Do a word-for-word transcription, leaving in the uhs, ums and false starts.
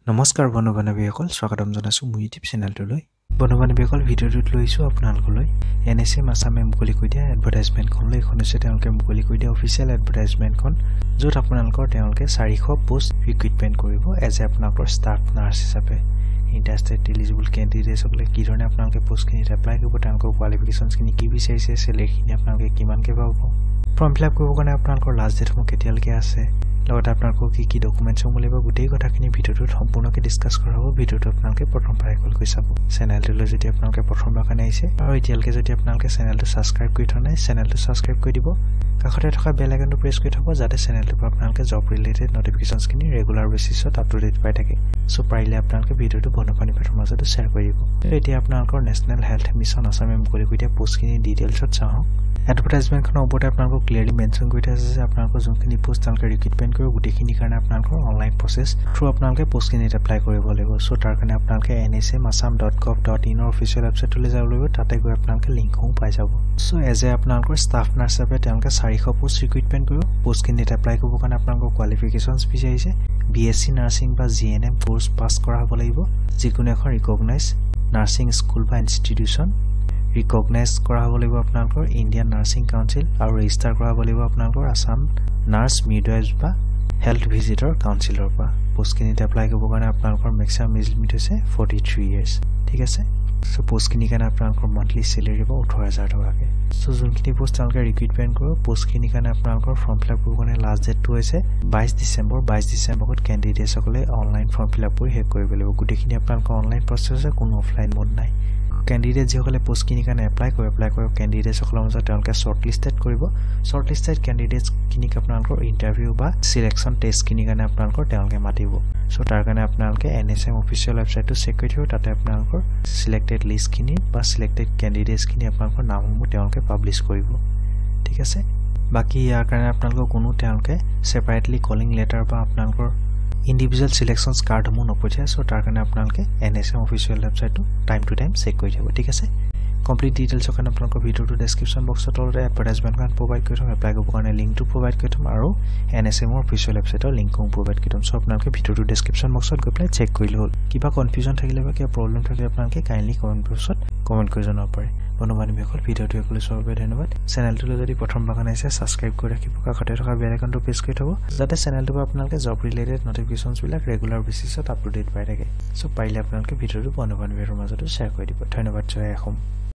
নমস্কাৰ বন্ধু-বান্ধৱীসকল স্বাগতম জনাইছো মোৰ ইউটিউব চেনেলটোলৈ বন্ধু-বান্ধৱীসকল ভিডিঅ'টোত লৈছো আপোনালোকলৈ N H M Assam মুকলি কৰি দিয়া এডভাৰটাইজমেণ্টখনলৈ এখন হৈছে তেওঁলোকে মুকলি কৰি দিয়া অফিচিয়েল এডভাৰটাইজমেণ্টখন য'ত আপোনালোকৰ তেওঁলোকে চাৰিশ পোষ্ট ৰিক্ৰুটমেণ্ট কৰিব এজ এ আপোনালোকৰ ষ্টাফ নাৰ্ছ হিচাপে ইণ্টাৰেষ্টেড এলিজিবল কেণ্ডিডেটছ সকলে কি ধৰণে আপোনালোকে পোষ্টখিনি এপ্লাই কৰিব তেওঁলোকৰ কোৱালিফিকেশ্যনছখিনি কি বিচাৰিছে চেলেৰিখিনি আপোনালোকে কিমানকৈ পাব ফৰ্ম ফিল আপ কৰিবৰ কাৰণে আপোনালোকৰ লাষ্ট ডেটসমূহ কেতিয়ালৈকে আছে লগতে আপোনালোকক কি কি ডকুমেণ্টছ লাগিব গোটেই কথাখিনি ভিডিঅ'টোত সম্পূৰ্ণকৈ ডিছকাছ কৰা হ'ব ভিডিঅ'টো আপোনালোকে প্ৰথম পৰা শেষলৈকে চাব চেনেলটোলৈ যদি আপোনালোকে প্ৰথমবাৰ কাৰণে আহিছে আৰু এতিয়ালৈকে যদি আপোনালোকে চেনেলটো ছাবস্ক্ৰাইব কৰি থোৱা নাই চেনেলটো ছাবস্ক্ৰাইব কৰি দিব কাষতে থকা বেল আইকনটো প্ৰেছ কৰি থব যাতে চেনেলটোৰ পৰা আপোনালোকে জব ৰিলেটেড নটিফিকেশ্যনছখিনি ৰেগুলাৰ বেচিছত আপ টু ডেট পাই থাকে সো পাৰিলে আপোনালোকে ভিডিঅ'টো বন্ধু-বান্ধৱীৰ মাজত শ্বেয়াৰ কৰি দিব এতিয়া আপোনালোকৰ নেশ্যনেল হেল্থ মিছন আসামে মুকলি কৰি দিয়া পোষ্টখিনি ডিটেইলছত চাওঁ এডভাৰটাইজমেণ্টখনৰ ওপৰতে আপোনালোকক ক্লিয়াৰলি মেনশ্যন কৰি থোৱা আছে যে আপোনালোকৰ যোনখিনি পোষ্ট তেওঁলোকে ৰিক্ৰুটমেণ্ট কৰিব গোটেইখিনি কাৰণে আপোনালোকৰ অনলাইন প্ৰচেছ থ্ৰু আপোনালোকে পোষ্টখিনিত এপ্লাই কৰিব লাগিব চ' তাৰ কাৰণে আপোনালোকে N H M Assam dot gov dot in ৰ অফিচিয়েল ৱেবছাইটলৈ যাব লাগিব তাতে গৈ আপোনালোকে লিংকসমূহ পাই যাব চ' এজ এ আপোনালোকৰ ষ্টাফ নাৰ্ছ হিচাপে তেওঁলোকে চাৰিশ পোষ্ট ৰিক্ৰুটমেণ্ট কৰিব পোষ্টখিনিত এপ্লাই কৰিবৰ কাৰণে আপোনালোকৰ কোৱালিফিকেশ্যনছ বিচাৰিছে বি এছ চি নাৰ্ছিং বা জি এন এম কোৰ্চ পাছ কৰা হ'ব লাগিব যিকোনো এখন ৰিকগনাইজ নাৰ্ছিং স্কুল বা ইনষ্টিটিউশ্যন ৰিকগনাইজ কৰা হ'ব লাগিব আপোনালোকৰ ইণ্ডিয়ান নাৰ্ছিং কাউন্সিল আৰু ৰেজিষ্টাৰ কৰা হ'ব লাগিব আপোনালোকৰ আসাম নাৰ্ছ মিডৱাইফ বা হেল্থ ভিজিটৰ কাউন্সিলৰ পৰা পোষ্টখিনিত এপ্লাই কৰিবৰ কাৰণে আপোনালোকৰ মেক্সিমাম এজ লিমিট হৈছে ফৰ্টি থ্ৰী ইয়াৰ্ছ ঠিক আছে চ' পোষ্টখিনিৰ কাৰণে আপোনালোকৰ মান্থলি চেলেৰি হ'ব ওঠৰ হাজাৰ টকাকৈ চ' যোনখিনি পোষ্ট তেওঁলোকে ৰিক্ৰুটমেণ্ট কৰিব পোষ্টখিনিৰ কাৰণে আপোনালোকৰ ফৰ্ম ফিল আপ কৰিবৰ কাৰণে লাষ্ট ডেটটো হৈছে বাইছ ডিচেম্বৰ বাইছ ডিচেম্বৰত কেণ্ডিডেটসকলে অনলাইন ফৰ্ম ফিল আপ কৰি শেষ কৰিব লাগিব গোটেইখিনি আপোনালোকৰ অনলাইন প্ৰচেছ আছে কোনো অফলাইন মোড নাই কেণ্ডিডেট যিসকলে পোষ্টখিনিৰ কাৰণে এপ্লাই কৰিব এপ্লাই কৰিব কেণ্ডিডেটসকলৰ মাজত তেওঁলোকে শ্বৰ্ট লিষ্টেড কৰিব শ্বৰ্ট লিষ্টেড কেণ্ডিডেটছখিনিক আপোনালোকৰ ইণ্টাৰভিউ বা চিলেকশ্যন টেষ্টখিনিৰ কাৰণে আপোনালোকৰ তেওঁলোকে মাতিব চ' তাৰ কাৰণে আপোনালোকে N H M অফিচিয়েল ৱেবছাইটটো চেক কৰি থ'ব তাতে আপোনালোকৰ চিলেক্টেড লিষ্টখিনি বা চিলেক্টেড কেণ্ডিডেটছখিনি আপোনালোকৰ নামসমূহ তেওঁলোকে পাব্লিছ কৰিব ঠিক আছে বাকী ইয়াৰ কাৰণে আপোনালোকৰ কোনো তেওঁলোকে ছেপাৰেটলি কলিং লেটাৰ বা আপোনালোকৰ ইণ্ডিভিজুৱেল চিলেকশ্যনছ কাৰ্ডসমূহ নপঠিয়াই চ' তাৰ কাৰণে আপোনালোকে N H M অফিচিয়েল ৱেবছাইটটো টাইম টু টাইম চেক কৰি থাকিব ঠিক আছে কমপ্লিট ডিটেইলছৰ কাৰণে আপোনালোকৰ ভিডিঅ'টো ডেছক্ৰিপশ্যন বক্সত তলতে এডভাৰটাইজমেণ্টখন প্ৰভাইড কৰি থ'ম এপ্লাই কৰিবৰ কাৰণে লিংকটো প্ৰভাইড কৰি থ'ম আৰু N H M ৰ অফিচিয়েল ৱেবছাইটৰ লিংকসমূহ প্ৰভাইড কৰি থ'ম চ' আপোনালোকে ভিডিঅ'টো ডেছক্ৰিপশ্যন বক্সত গৈ পেলাই চেক কৰিলে হ'ল কিবা কনফিউজন থাকিলে বা কিবা প্ৰব্লেম থাকিলে আপোনালোকে কাইণ্ডলি কমেণ্ট বক্সত কমেণ্ট কৰি জনাব পাৰে বন্ধু-বান্ধৱীসকল ভিডিঅ'টো একলৈ চোৱাৰ বাবে ধন্যবাদ চেনেলটোলৈ যদি প্ৰথমবাৰ কাৰণে আহিছে ছাবস্ক্ৰাইব কৰি ৰাখিব কাষতে থকা বেল আইকনটো প্ৰেছ কৰি থ'ব যাতে চেনেলটোৰ পৰা আপোনালোকে জব ৰিলেটেড নটিফিকেশ্যনছবিলাক ৰেগুলাৰ বেচিছত আপ টু ডেট পাই থাকে চ' পাৰিলে আপোনালোকে ভিডিঅ'টো বন্ধু-বান্ধৱীৰ মাজতো শ্বেয়াৰ কৰি দিব ধন্যবাদ জয় অসম